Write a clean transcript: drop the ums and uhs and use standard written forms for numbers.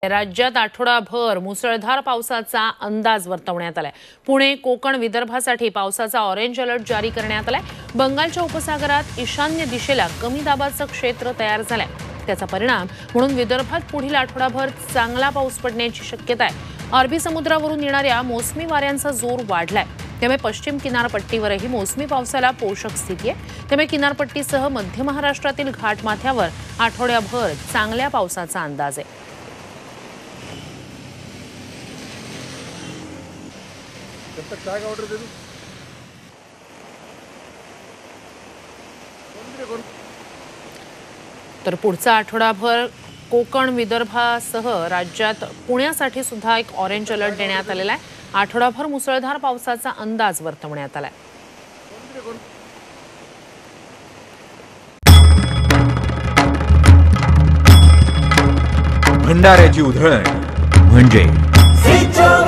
राज्यात आठवडाभर मुसळधार पावसाचा अंदाज वर्तवण्यात आलाय। पुणे, कोकण, विदर्भासाठी पावसाचा ऑरेंज अलर्ट जारी करण्यात आलाय। बंगालच्या उपसागरात ईशान्य दिशेला कमी दाबाचं क्षेत्र तयार झालंय। त्याचा परिणाम म्हणून विदर्भात पुढील आठवडाभर चांगला पाऊस पडण्याची शक्यता आहे। अरबी समुद्रावरून येणाऱ्या मोसमी वाऱ्यांचा जोर वाढलाय, त्यामुळे पश्चिम किनारपट्टीवरही मोसमी पावसाला पोषक स्थिती आहे। त्यामुळे किनारपट्टीसह मध्य महाराष्ट्रातील घाटमाथ्यावर आठवड्याभर चांगल्या पावसाचा अंदाज आहे। तर पुढचा आठवडाभर कोकण, विदर्भासह राज्यात पुण्यासाठी सुद्धा एक ऑरेंज अलर्ट देण्यात आलेला आहे। आठवडाभर मुसळधार पावसाचा अंदाज वर्तवण्यात आलाय। भंडाऱ्याची उधळण म्हणजे